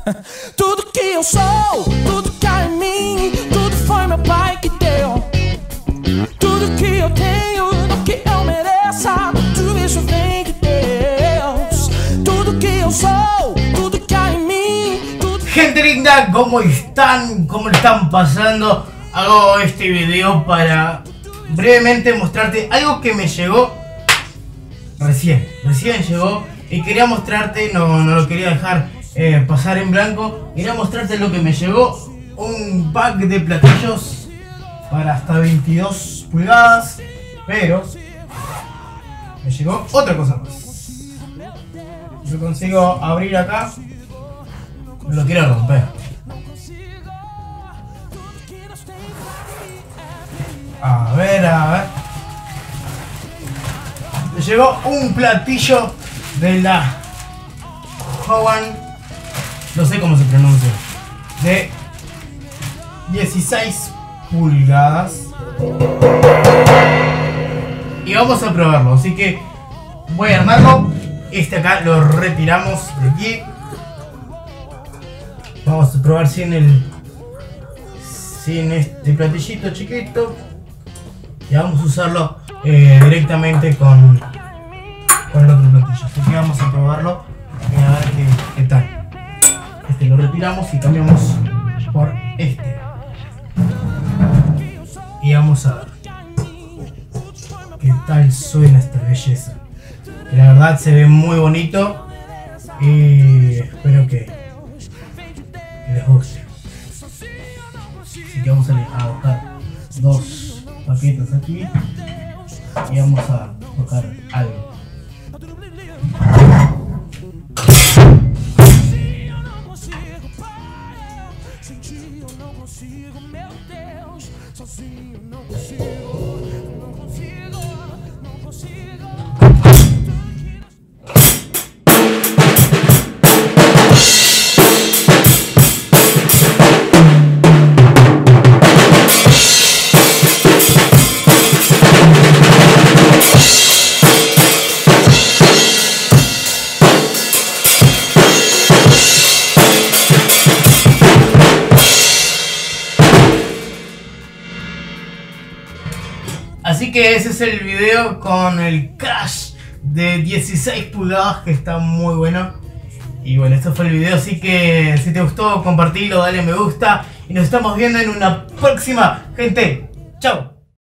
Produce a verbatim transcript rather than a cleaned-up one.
Tudo que eu sou, tudo cai em mim, tudo foi meu pai que deu. Tudo que eu tenho, não que eu mereça, tudo isso vem de Deus. Tudo que eu sou, tudo cai em mí, tudo... Gente linda, ¿cómo están? ¿Cómo le están pasando? Hago este video para brevemente mostrarte algo que me llegó recién, recién llegó y quería mostrarte, no, no lo quería dejar eh, pasar en blanco. Quería mostrarte lo que me llegó, un pack de platillos para hasta veintidós pulgadas, pero me llegó otra cosa más. Yo consigo abrir acá, no lo quiero romper. A ver, a ver. Me llegó un platillo de la Howan, no sé cómo se pronuncia, de dieciséis pulgadas. Y vamos a probarlo, así que voy a armarlo. Este acá lo retiramos de aquí. Vamos a probar sin el sin este platillito chiquito. Y vamos a usarlo eh, directamente con, con el otro platillo. Así que vamos a probarlo y a ver qué, qué tal. Este lo retiramos y cambiamos por este. Y vamos a ver qué tal suena esta belleza. La verdad se ve muy bonito y espero que, que les guste. Así que vamos a, a buscar dos paquetes aquí y vamos a tocar algo. Así que ese es el video con el Crash de dieciséis pulgadas, que está muy bueno. Y bueno, esto fue el video, así que si te gustó, compartilo, dale me gusta y nos estamos viendo en una próxima, gente. Chao.